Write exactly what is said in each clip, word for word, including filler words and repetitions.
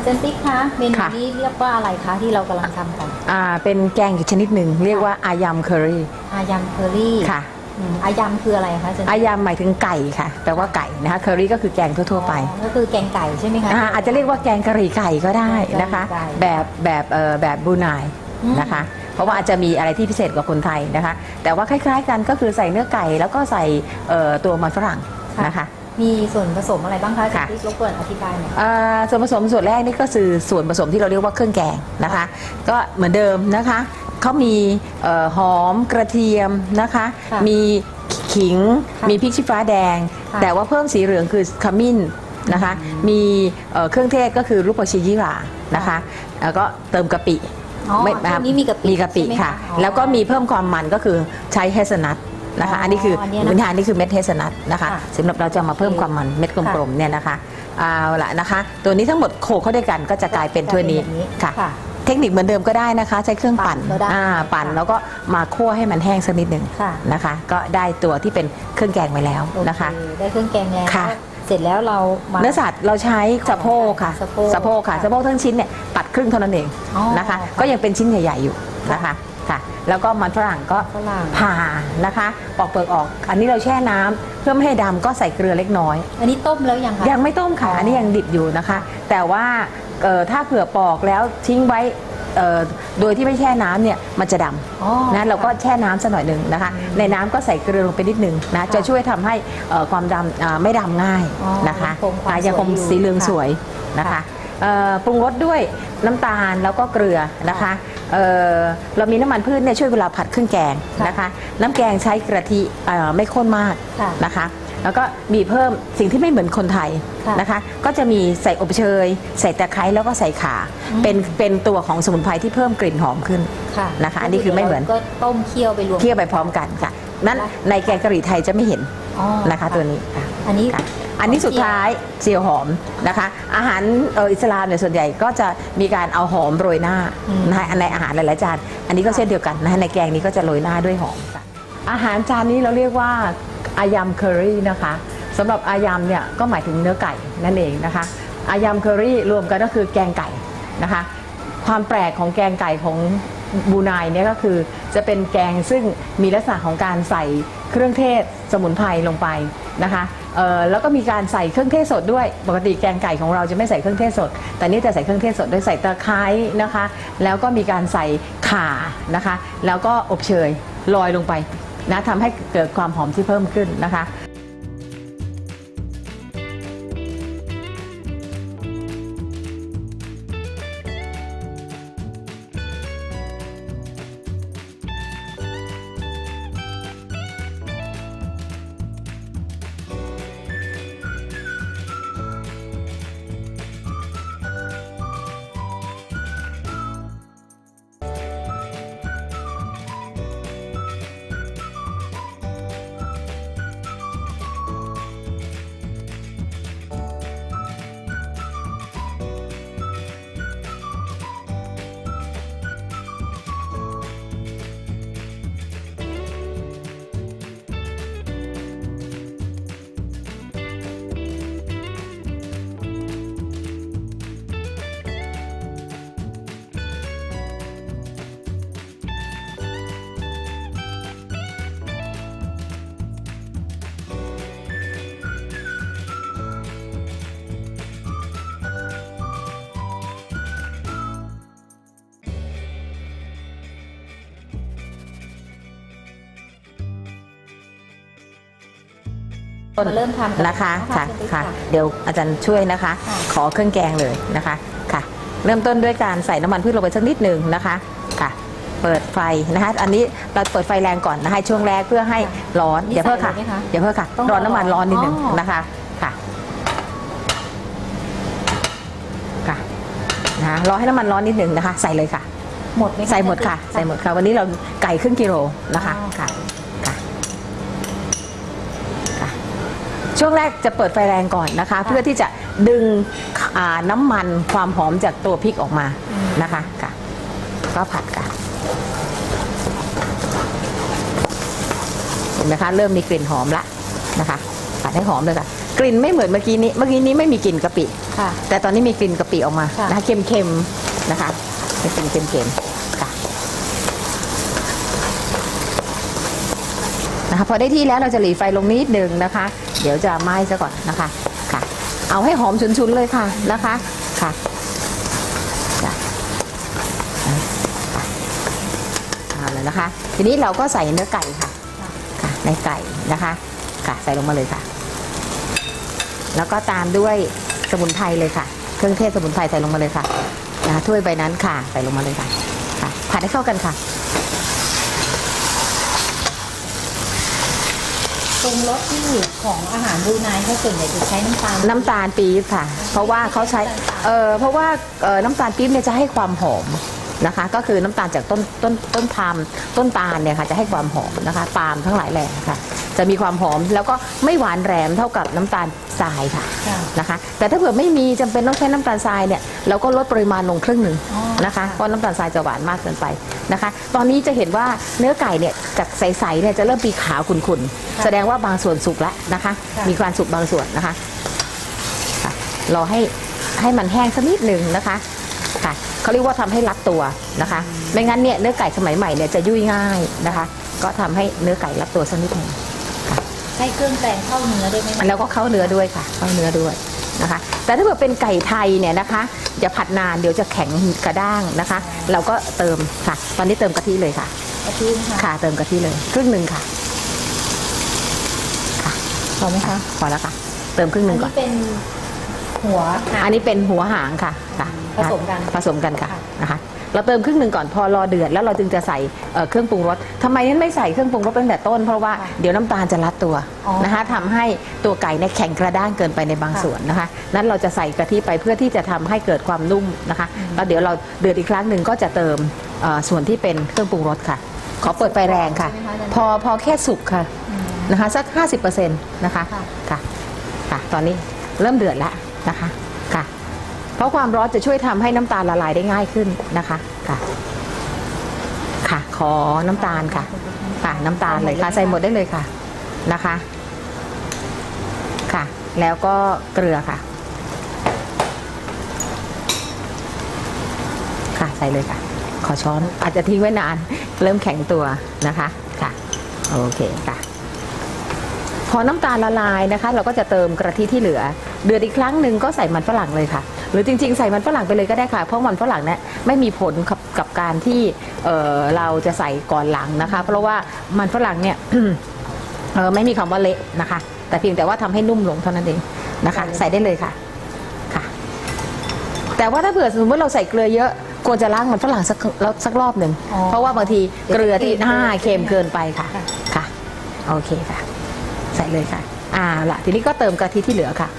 อาจารย์ติ๊กคะเมนูนี้เรียกว่าอะไรคะที่เรากำลังทำกันอ่าเป็นแกงอีกชนิดหนึ่งเรียกว่าอายำเคอรี่อายำเคอรี่ค่ะอายำคืออะไรคะอาจารย์อายำหมายถึงไก่ค่ะแปลว่าไก่นะคะเคอรี่ก็คือแกงทั่วๆไปก็คือแกงไก่ใช่ไหมคะอาจจะเรียกว่าแกงกะหรี่ไก่ก็ได้นะคะแบบแบบเอ่อแบบบรูไนนะคะเพราะว่าอาจจะมีอะไรที่พิเศษกว่าคนไทยนะคะแต่ว่าคล้ายๆกันก็คือใส่เนื้อไก่แล้วก็ใส่ตัวมันฝรั่งนะคะมีส่วนผสมอะไรบ้างคะอาจารย์ติ๊กรบกวนอธิบายหน่อยส่วนผสมส่วนแรกนี่ก็คือส่วนผสมที่เราเรียกว่าเครื่องแกงนะคะก็เหมือนเดิมนะคะเขามีหอมกระเทียมนะคะมีขิงมีพริกชี้ฟ้าแดงแต่ว่าเพิ่มสีเหลืองคือขมิ้นนะคะมีเครื่องเทศก็คือลูกผักชียี่หร่านะคะแล้วก็เติมกะปิไม่นี้มีกะปิมีกะปิค่ะแล้วก็มีเพิ่มความมันก็คือใช้เฮเซลนัทนะคะอันนี้คือพื้นฐานนี่คือเม็ดเฮเซลนัทนะคะสำหรับเราจะมาเพิ่มความมันเม็ดกลมๆเนี่ยนะคะเอาละนะคะตัวนี้ทั้งหมดโขลกเข้าด้วยกันก็จะกลายเป็นถ้วยนี้ค่ะเทคนิคเหมือนเดิมก็ได้นะคะใช้เครื่องปั่นปั่นแล้วก็มาคั่วให้มันแห้งสักนิดหนึ่งนะคะก็ได้ตัวที่เป็นเครื่องแกงไปแล้วนะคะได้เครื่องแกงแล้วเสร็จแล้วเราเนื้อสัตว์เราใช้สะโพกค่ะสะโพกค่ะสะโพกทั้งชิ้นเนี่ยตัดครึ่งเท่านั้นเองนะคะก็ยังเป็นชิ้นใหญ่ๆอยู่นะคะค่ะแล้วก็มันฝรั่งก็ผ่านะคะปอกเปลือกออกอันนี้เราแช่น้ำเพื่อไม่ให้ดำก็ใส่เกลือเล็กน้อยอันนี้ต้มแล้วยังคะยังไม่ต้มค่ะอันนี้ยังดิบอยู่นะคะแต่ว่าถ้าเผื่อปอกแล้วทิ้งไว้โดยที่ไม่แช่น้ำเนี่ยมันจะดำนะเราก็แช่น้ำสักหน่อยหนึ่งนะคะในน้ำก็ใส่เกลือลงไปนิดนึงนะจะช่วยทำให้ความดำไม่ดำง่ายนะคะยังคงสีเหลืองสวยนะคะปรุงรสด้วยน้ำตาลแล้วก็เกลือนะคะเ, เรามีน้ำมันพืชเนี่ยช่วยเวลาผัดเครื่องแกงนะคะน้ำแกงใช้กะทิไม่ข้นมากนะคะแล้วก็มีเพิ่มสิ่งที่ไม่เหมือนคนไทยนะคะก็จะมีใส่อบเชยใส่ตะไคร้แล้วก็ใส่ข่าเป็นเป็นตัวของสมุนไพรที่เพิ่มกลิ่นหอมขึ้นนะคะอันนี้คือไม่เหมือนก็ต้มเคี่ยวไปรวมเคี่ยวไปพร้อมกันค่ะนั้นในแกงกะหรี่ไทยจะไม่เห็นนะคะตัวนี้อันนี้อันนี้สุดท้ายเจียวหอมนะคะอาหารอิสลามเนี่ยส่วนใหญ่ก็จะมีการเอาหอมโรยหน้านะคะในอาหารหลายๆจานอันนี้ก็เช่นเดียวกันนะคะในแกงนี้ก็จะโรยหน้าด้วยหอมอาหารจานนี้เราเรียกว่าอายำเคอรี่นะคะสำหรับอายำเนี่ยก็หมายถึงเนื้อไก่นั่นเองนะคะอายำเคอรี่รวมกันก็คือแกงไก่นะคะความแปลกของแกงไก่ของบรูไนเนี่ยก็คือจะเป็นแกงซึ่งมีลักษณะของการใส่เครื่องเทศสมุนไพรลงไปนะคะแล้วก็มีการใส่เครื่องเทศสดด้วยปกติแกงไก่ของเราจะไม่ใส่เครื่องเทศสดแต่นี่จะใส่เครื่องเทศสดโดยใส่ตะไคร้นะคะแล้วก็มีการใส่ข่านะคะแล้วก็อบเชยลอยลงไปนะทำให้เกิดความหอมที่เพิ่มขึ้นนะคะเริ่มทำนะคะค่ะค่ะเดี๋ยวอาจารย์ช่วยนะคะขอเครื่องแกงเลยนะคะค่ะเริ่มต้นด้วยการใส่น้ำมันพืชลงไปสักนิดหนึ่งนะคะค่ะเปิดไฟนะคะอันนี้เราเปิดไฟแรงก่อนนะคะช่วงแรกเพื่อให้ร้อนอย่าเพิ่มค่ะอย่าเพิ่มค่ะร้อนน้ำมันร้อนนิดหนึ่งนะคะค่ะค่ะนะคะรอให้น้ำมันร้อนนิดหนึ่งนะคะใส่เลยค่ะหมดไหมใส่หมดค่ะใส่หมดค่ะวันนี้เราไก่ครึ่งกิโลนะคะค่ะช่วงแรกจะเปิดไฟแรงก่อนนะคะเพื่อที่จะดึงน้ำมันความหอมจากตัวพริกออกมานะคะค่ะก็ผัดกันเห็นไหมคะเริ่มมีกลิ่นหอมละนะคะผัดให้หอมเลยค่ะกลิ่นไม่เหมือนเมื่อกี้นี้เมื่อกี้นี้ไม่มีกลิ่นกะปิค่ะแต่ตอนนี้มีกลิ่นกะปิออกมาค่ะนะคะเค็มๆนะคะเป็นกลิ่นเค็มๆค่ะนะคะพอได้ที่แล้วเราจะหลีไฟลงนิดนึงนะคะ เดี๋ยวจะไหม้ซะก่อนนะคะค่ะเอาให้หอมฉุนๆเลยค่ะนะคะค่ะค่ะเอาเลยนะคะ ทีนี้เราก็ใส่เนื้อไก่ค่ะค่ะในไก่นะคะค่ะใส่ลงมาเลยค่ะ แล้วก็ตามด้วยสมุนไพรเลยค่ะเครื่องเทศสมุนไพรใส่ลงมาเลยค่ะนะคะถ้วยใบนั้นค่ะใส่ลงมาเลยค่ะค่ะผัดให้เข้ากันค่ะปรุงรสที่ของอาหารบรูไนเขาส่วนใหญ่จะใช้น้ำตาลน้ำตาลปี๊บค่ะ เพราะว่าเขาใช้เอ่อเพราะว่าเอ่อน้ำตาลปี๊บเนี่ยจะให้ความหอมนะคะ ก็คือน้ำตาลจากต้นต้นต้นพาล์มต้นตาลเนี่ยค่ะจะให้ความหอมนะคะปาล์มทั้งหลายแหล่ค่ะ จะมีความหอมแล้วก็ไม่หวานแหลมเท่ากับน้ำตาลทรายค่ะค่ะนะคะแต่ถ้าเผื่อไม่มีจำเป็นต้องใช้น้ำตาลทรายเนี่ยเราก็ลดปริมาณลงครึ่งหนึ่งอ๋อนะคะเพราะน้ำตาลทรายจะหวานมากเกินไปนะคะ ตอนนี้จะเห็นว่าเนื้อไก่เนี่ยจากใสๆเนี่ยจะเริ่มปีขาวขุ่นๆแสดงว่าบางส่วนสุกแล้วนะคะ มีความสุกบางส่วนนะคะค่ะรอให้ให้มันแห้งสักนิดหนึ่งนะคะค่ะเขาเรียกว่าทำให้รัดตัวนะคะ ไม่งั้นเนี่ยเนื้อไก่สมัยใหม่เนี่ยจะยุ่ยง่ายนะคะ ก็ทำให้เนื้อไก่รัดตัวสักนิดหนึ่งให้เครื่องแกงเข้าเนื้อได้ไหมคะแล้วก็เข้าเนื้อด้วยค่ะเข้าเนื้อด้วยนะคะ แต่ถ้าเกิดเป็นไก่ไทยเนี่ยนะคะอย่าผัดนานเดี๋ยวจะแข็งกระด้างนะคะ เราก็เติมค่ะ ตอนนี้เติมกะทิเลยค่ะกะทิค่ะค่ะเติมกะทิเลยครึ่งหนึ่งค่ะค่ะพอไหมคะพอแล้วค่ะ เติมครึ่งหอันึ่นงก่อนี้นเป็นหัวหางอันนี้เป็นหัวหางค่ะค่ะผสมกันผสมกันค่ะค่ะนะคะ เราเติมครึ่งหนึ่งก่อนพอรอเดือดแล้วเราจึงจะใส่เอ่อเครื่องปรุงรสทำไมนั้นไม่ใส่เครื่องปรุงรสตั้งแต่ต้น เพราะว่าเดี๋ยวน้ำตาลจะรัดตัวอ๋อนะคะทำให้ตัวไก่เนี่ยแข็งกระด้างเกินไปในบางค่ะส่วนนะคะนั้นเราจะใส่กะทิไปเพื่อที่จะทำให้เกิดความนุ่มนะคะแล้วเดี๋ยวเราเดือดอีกครั้งหนึ่งก็จะเติมเอ่อส่วนที่เป็นเครื่องปรุงรสค่ะ ขอเปิดไฟแรงค่ะใช่ไหมคะอาจารย์พอพอแค่สุกค่ะอืมนะคะสัก ห้าสิบเปอร์เซ็นต์ นะคะค่ะค่ะค่ะตอนนี้เริ่มเดือดแล้วนะคะค่ะเพราะความร้อนจะช่วยทำให้น้ำตาลละลายได้ง่ายขึ้นนะคะค่ะค่ะขอน้ำตาลค่ะค่ะน้ำตาลเลยค่ะใส่หมดได้เลยค่ะนะคะค่ะแล้วก็เกลือค่ะค่ะใส่เลยค่ะขอช้อนอาจจะทิ้งไว้นานเริ่มแข็งตัวนะคะค่ะโอเคค่ะพอน้ำตาลละลายนะคะ เราก็จะเติมกะทิที่เหลือเดือดอีกครั้งหนึ่งก็ใส่มันฝรั่งเลยค่ะ หรือจริงๆใส่มันฝรั่งไปเลยก็ได้ค่ะเพราะมันฝรั่งเนี่ยไม่มีผลกับกับการที่เอ่อเราจะใส่ก่อนหลังนะคะ เพราะว่ามันฝรั่งเนี่ย เออไม่มีคำว่าเละนะคะ แต่เพียงแต่ว่าทำให้นุ่มลงเท่านั้นเองนะคะ ใส่ได้เลยค่ะค่ะ แต่ว่าถ้าเผื่อสมมติเราใส่เกลือเยอะควรจะล้างมันฝรั่งสักสักรอบหนึ่งอ๋อเพราะว่าบางทีเกลือที่เดี๋ยวจะห้าเค็มเค็มเกินไปค่ะค่ะค่ะโอเคค่ะ ใส่เลยค่ะอ่าละทีนี้ก็เติมกะทิที่เหลือค่ะ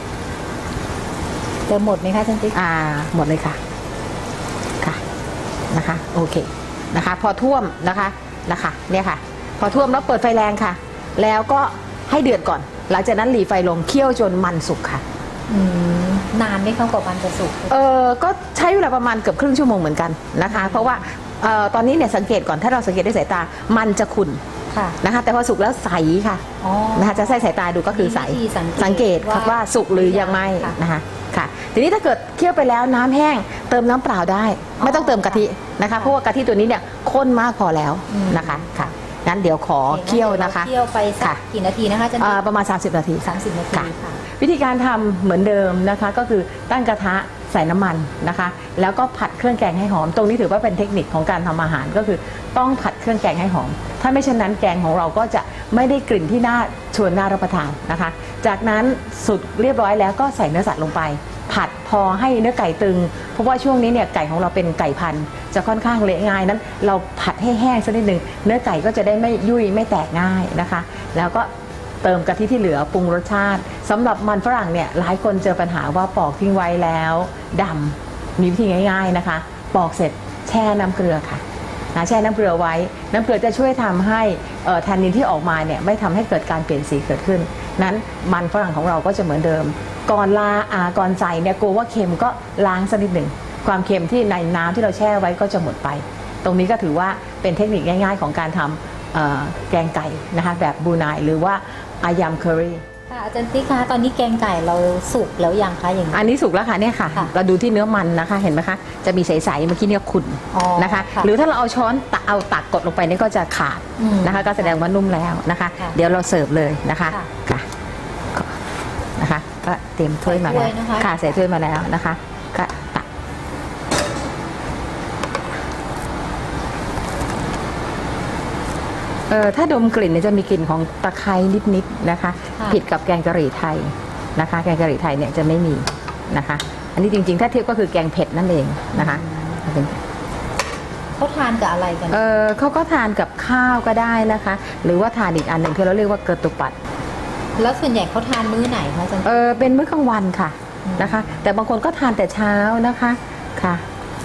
เติมหมดไหมคะอาจารย์ติ๊กอ่าหมดเลยค่ะค่ะนะคะโอเคนะคะ พอท่วมนะคะนะคะเนี่ยค่ะ พอท่วมแล้วเปิดไฟแรงค่ะ แล้วก็ให้เดือดก่อน หลังจากนั้นหลีไฟลงเคี่ยวจนมันสุกค่ะอืมนานไหมคะกว่ามันจะสุกเออก็ใช้เวลาประมาณเกือบครึ่งชั่วโมงเหมือนกันนะคะ เพราะว่าเอ่อตอนนี้เนี่ยสังเกตก่อนถ้าเราสังเกตด้วยสายตามันจะขุ่นค่ะนะคะ แต่พอสุกแล้วใสค่ะอ๋อนะคะจะใส่สายตาดูก็คือใสมีวิธีสังเกตสังเกตครับว่าว่าสุกหรือยังไม่ค่ะนะคะค่ะทีนี้ถ้าเกิดเคี่ยวไปแล้วน้ำแห้งเติมน้ำเปล่าได้อ๋อไม่ต้องเติมกะทินะคะค่ะเพราะว่ากะทิตัวนี้เนี่ยข้นมากพอแล้วอืมนะคะค่ะงั้นเดี๋ยวขอเคี่ยวนะคะเคี่ยวไปสัค่ะกกี่นาทีนะคะอาจารย์เอ่ติ๊อก ประมาณ สามสิบ นาทีสามสิบนาทีค่ะค่ะวิธีการทำเหมือนเดิมนะคะก็คือตั้งกระทะใส่น้ำมันนะคะ แล้วก็ผัดเครื่องแกงให้หอม ตรงนี้ถือว่าเป็นเทคนิคของการทำอาหารก็คือต้องผัดเครื่องแกงให้หอม ถ้าไม่เช่นนั้นแกงของเราก็จะไม่ได้กลิ่นที่น่าชวนน่ารับประทานนะคะ จากนั้นสุดเรียบร้อยแล้วก็ใส่เนื้อสัตว์ลงไป ผัดพอให้เนื้อไก่ตึง เพราะว่าช่วงนี้เนี่ยไก่ของเราเป็นไก่พันธุ์จะค่อนข้างเละง่ายนั้น เราผัดให้แห้งสักนิดหนึ่งเนื้อไก่ก็จะได้ไม่ยุ่ยไม่แตกง่ายนะคะ แล้วก็เติมกะทิที่เหลือปรุงรสชาติสำหรับมันฝรั่งเนี่ยหลายคนเจอปัญหาว่าปอกทิ้งไว้แล้วดำมีวิธีง่ายๆนะคะ ปอกเสร็จแช่น้ำเกลือค่ะนะแช่น้ำเกลือไว้ น้ำเกลือจะช่วยทำให้เอ่อแทนนินที่ออกมาเนี่ยไม่ทำให้เกิดการเปลี่ยนสีเกิดขึ้น นั้นมันฝรั่งของเราก็จะเหมือนเดิม ก่อนลาอาก่อนใส่เนี่ยกลัวว่าเค็มก็ล้างสักนิดหนึ่งความเค็มที่ในน้ำที่เราแช่ไว้ก็จะหมดไป ตรงนี้ก็ถือว่าเป็นเทคนิคง่ายๆของการทำเอ่อแกงไก่นะคะแบบบรูไนหรือว่าอายามเคอรี่ค่ะอาจารย์ติ๊กคะตอนนี้แกงไก่เราสุกแล้วยังคะอย่างนี้อันนี้สุกแล้วค่ะเนี่ยค่ะค่ะเราดูที่เนื้อมันนะคะเห็นไหมคะจะมีใสๆเมื่อกี้เนี่ยขุ่นอ๋อนะคะค่ะหรือถ้าเราเอาช้อนตักเอาตักกดลงไปนี่ก็จะขาดอืมนะคะ ก็แสดงว่านุ่มแล้วนะคะค่ะเดี๋ยวเราเสิร์ฟเลยนะคะค่ะค่ะก็นะคะก็เตรียมถ้วยมาแล้วใส่ถ้วยนะคะค่ะใส่ถ้วยมาแล้วนะคะก็ตักเออถ้าดมกลิ่นเนี่ยจะมีกลิ่นของตะไคร้นิดๆนะคะค่ะผิดกับแกงกะหรี่ไทยนะคะ แกงกะหรี่ไทยเนี่ยจะไม่มีนะคะ อันนี้จริงๆ ถ้าเทียบก็คือแกงเผ็ดนั่นเองนะคะเป็นเขาทานกับอะไรกันเออเขาก็ทานกับข้าวก็ได้นะคะ หรือว่าทานอีกอันหนึ่งที่เราเรียกว่าเกอร์ตุปัดแล้วส่วนใหญ่เขาทานมื้อไหนคะอาจารย์เออเป็นมื้อกลางวันค่ะนะคะ แต่บางคนก็ทานแต่เช้านะคะค่ะ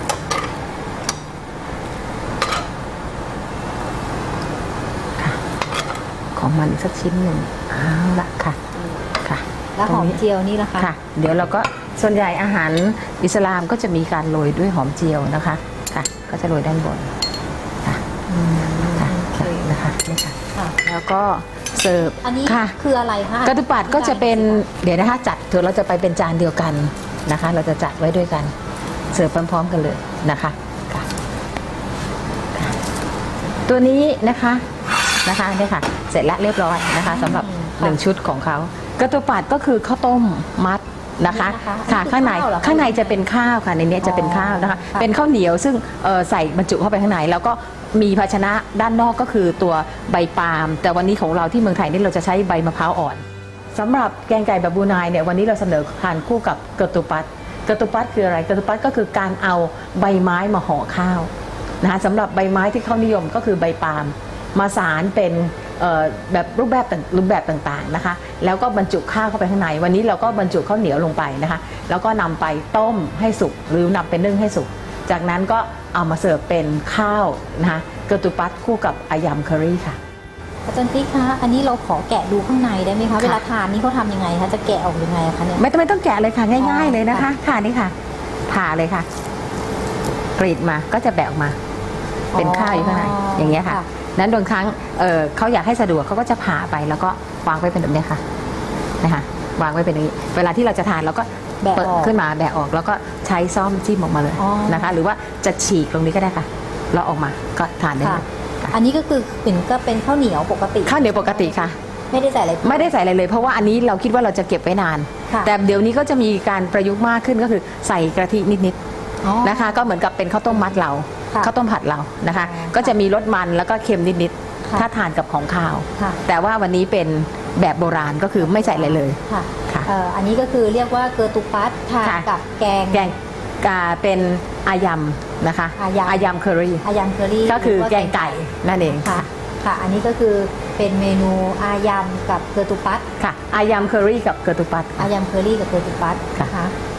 ค่ะ ของมันสักชิ้นหนึ่งเอาละค่ะค่ะแล้วหอมเจียวนี่ล่ะคะค่ะ เดี๋ยวเราก็ส่วนใหญ่อาหารอิสลามก็จะมีการโรยด้วยหอมเจียวนะคะค่ะ ก็จะโรยด้านบนค่ะอืมค่ะโอเคนะคะนี่ค่ะค่ะแล้วก็เสิร์ฟอันนี้ค่ะคืออะไรคะกระตุปัดก็จะเป็นเดี๋ยวนะคะจัดเถอะเราจะไปเป็นจานเดียวกันนะคะ เราจะจัดไว้ด้วยกันเสิร์ฟพร้อมๆกันเลยนะคะค่ะค่ะตัวนี้นะคะนะคะนี่ค่ะ เสร็จแล้วเรียบร้อยนะคะสำหรับหนึ่งชุดของเขากระตุปัดก็คือข้าวต้มมัดนะคะค่ะข้างในข้างในจะเป็นข้าวค่ะในนี้จะเป็นข้าวนะคะเป็นข้าวเหนียวซึ่งเอ่อใส่บรรจุเข้าไปข้างในแล้วก็มีภาชนะด้านนอกก็คือตัวใบปาล์มแต่วันนี้ของเราที่เมืองไทยนี่เราจะใช้ใบมะพร้าวอ่อนสำหรับแกงไก่แบบบรูไนเนี่ยวันนี้เราเสนอทานคู่กับเกอตุปัดเกอตุปัดคืออะไรเกอตุปัดก็คือการเอาใบไม้มาห่อข้าวนะคะสำหรับใบไม้ที่เขานิยมก็คือใบปาล์มมาสารเป็นเอ่อแบบรูปแบบต่างรูปแบบต่างๆนะคะแล้วก็บรรจุข้าวเข้าไปข้างในวันนี้เราก็บรรจุข้าวเหนียวลงไปนะคะแล้วก็นำไปต้มให้สุกหรือนำไปนึ่งให้สุกจากนั้นก็เอามาเสิร์ฟเป็นข้าวนะคะเกอตุปัดคู่กับอายำเคอรี่ค่ะอาจารย์ติ๊กคะอันนี้เราขอแกะดูข้างในได้ไหมคะค่ะเวลาทานนี่เขาทำยังไงคะจะแกะออกยังไงคะเนี่ยไม่ต้องไม่ต้องแกะเลยค่ะง่ายอ๋อๆเลยนะคะค่ะค่ะนี่ค่ะผ่าเลยค่ะกรีดมาก็จะแบะออกมา เป็นข้าวอยู่ข้างในอย่างเงี้ยค่ะ นั้นบางครั้งเอ่อเขาอยากให้สะดวกเขาก็จะผ่าไปแล้วก็วางไว้เป็นแบบนี้ค่ะนะคะวางไว้เป็นอย่างนี้ เวลาที่เราจะทานเราก็แบะเปิดออกขึ้นมาแบะออกแล้วก็ใช้ซ่อมจิ้มออกมาเลยอ๋อนะคะ หรือว่าจะฉีกตรงนี้ก็ได้ค่ะเราออกมาก็ทานได้เลค่ะยค่ะอันนี้ก็คือเป็นก็เป็นข้าวเหนียวปกติข้าวเหนียวปกติค่ะไม่ได้ใส่อะไรไม่ได้ใส่อะไรเลย เพราะว่าอันนี้เราคิดว่าเราจะเก็บไว้นานค่ะแต่เดี๋ยวนี้ก็จะมีการประยุกต์มากขึ้นก็คือใส่กะทินิดอ๋อๆนะคะ ก็เหมือนกับเป็นข้าวต้มมัดเราค่ะข้าวต้มผัดเรานะคะอ๋อก็จะมีรสมันแล้วก็เค็มนิดค่ะๆถ้าทานกับของข้าวค่ะแต่ว่าวันนี้เป็นแบบโบราณก็คือไม่ใส่อะไรเลยค่ะค่ะเอ่ออันนี้ก็คือเรียกว่าเกอร์ตุปัสทานค่ะกับแกงแกงกาเป็นอายำนะคะอายำอายำเคอรี่อายำเคอรี่ก็คือหรืว่าแกงไก่นั่นเองค่ะ ค่ะ อันนี้ก็คือเป็นเมนูอายำกับเกอร์ตุปัสค่ะอายำเคอรี่กับเกอร์ตุปัดอายำเคอรี่กับเกอร์ตุปัสค่ะนะคะ